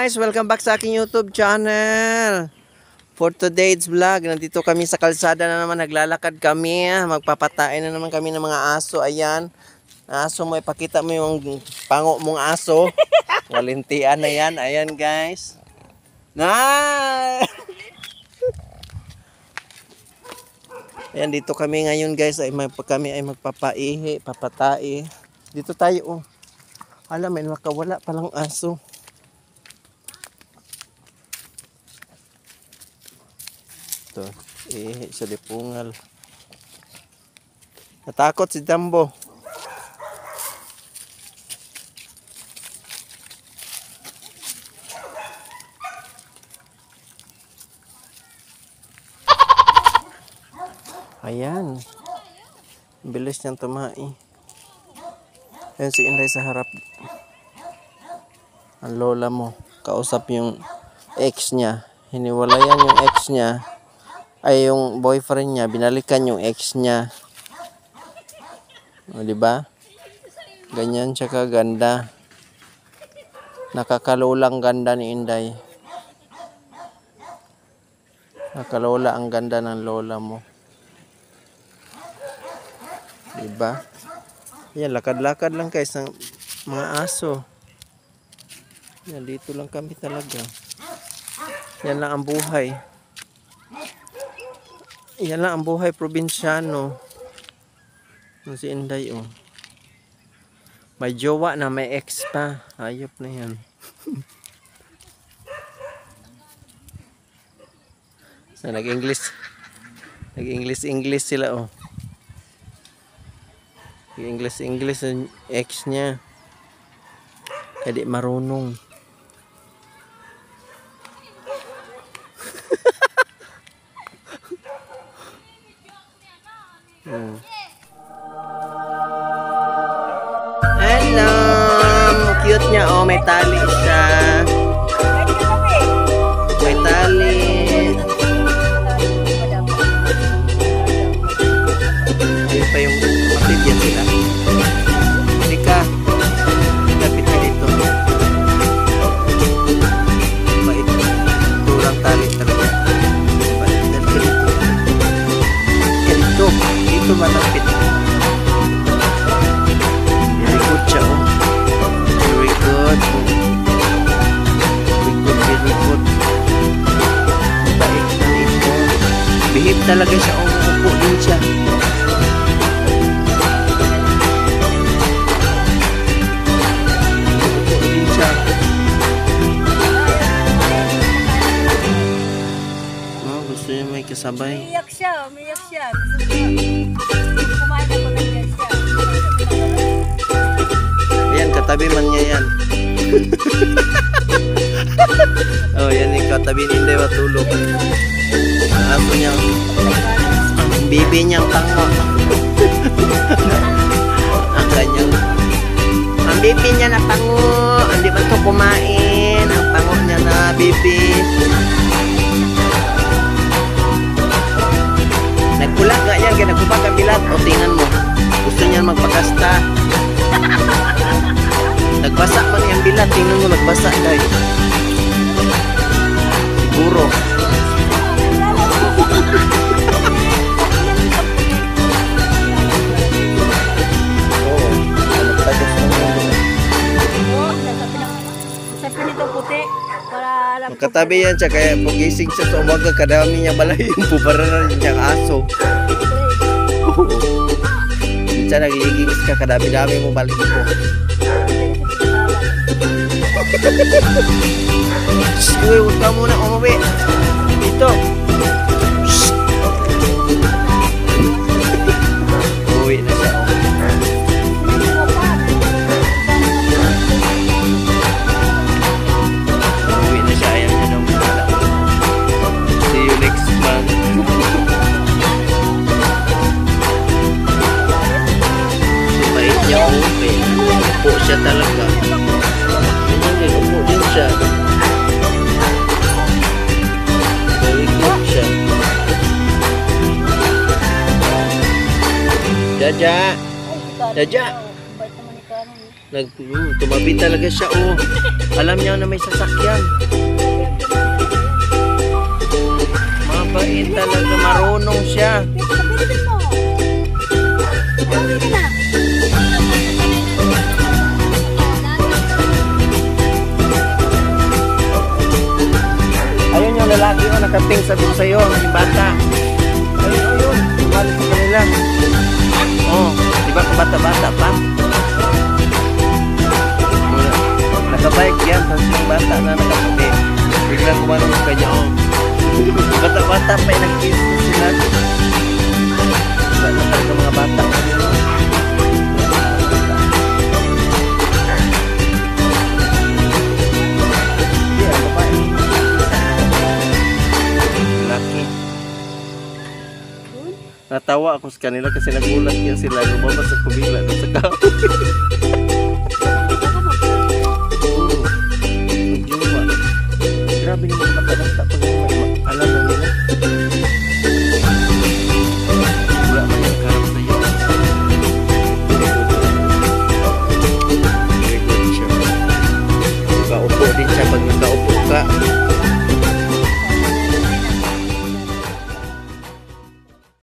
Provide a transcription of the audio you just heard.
guys! Welcome back sa aking YouTube channel. For today's vlog, nandito kami sa kalsada na naman. Naglalakad kami. Magpapatain na naman kami ng mga aso. Ayan. Aso mo, ipakita mo yung pango mong aso. Walintian na yan. Ayan guys. Ayan, dito kami ngayon guys. Kami ay magpapaihi, papatai. Dito tayo. Alam, may makawala palang aso. Ito, sa lipungal. Natakot si Dambo. Ayan. Bilis niyang tumai. Ayan si Inday sa harap. Ang lola mo. Kausap yung ex niya. Hiniwalayan yung ex niya. Ay yung boyfriend niya. Binalikan yung ex niya. O, diba? Ganyan siya kaganda. Nakakalulang ganda ni Inday. Nakalola ang ganda ng lola mo. Diba? Yan, lakad-lakad lang guys ng mga aso. Yan, dito lang kami talaga. Yan lang ang buhay. Yan lang ang buhay probinsyano. Yung si Inday, oh. May jowa na, may ex pa. Ayop na yan. So, nag-English sila, oh. English ang ex niya. Kaya di marunong. Hello! Cute niya, oh. May tali siya. May tali. Ayun pa yung matibyan sila. Hindi ka. Lapit ka dito. Bait. Turang tali talaga. Bait ka dito. Dito. Dito malapit. Very good siya, oh. Very good. Very good. Bait na dito. Bihip talaga siya, oh. Upo din siya. Gusto niya may kasabay. Umiyak siya. Kumain ako ng yan siya. Ayan, katabi man niya yan. Oh, yan yung katabi ni Inday matulog. Ang aso niyang, ang bibi niyang tango. Ang kanyang, ang bibi niya na pango. Hindi ba ito kumain? Ang pango niya na bibi. Nagkulat nga yan, kaya nagkupat ang bilat. O, tingnan mo. Gusto niya magpakasta. Nagbasa man yung bilat. Tingnan mo, nagbasa guys. Siguro. Oo. Nagtagos lang yan. Sa pinito puti. Magkatabi yan siya. Kaya pagising siya sa umaga, kadami niya balay yung puparanan niyang aso. Minsan nagliligis ka, kadami-dami mo balik ko. Uy, huwag ka muna umuwi. Dito. Uwi na siya. Uwi na siya. Ayaw niya nung wala. See you next month. Mabait niya umuwi. Upo siya talaga. Upo din siya. Very good siya. Jaja. Jaja. Tumabi talaga siya, oh. Alam niya na may sasakyan. Mabait talaga, marunong siya. Pilitin mo. Pilitin na. Ayun yung lalaki, oh, nakaping sabi ko sa'yo, yung bata. Ayun, balik sa kanila. Oh, di ba kabata-bata pa? Nakabike yan, tapos yung bata na nakaputi. Biglang kumanong sa kanya, oh. Bata-bata pa yung nag-kiss sila. Wala na talaga mga bata. Yeah, babae. Laki. Natawa ako sa kanila kasi nagulat yan sila. Lumabas sa kubila doon sa kahoy. Grabe naman bata-bata pag alam na nila. Wala man yung karap sa iyo. Very good siya. Nakaupo din siya pag nakaupo.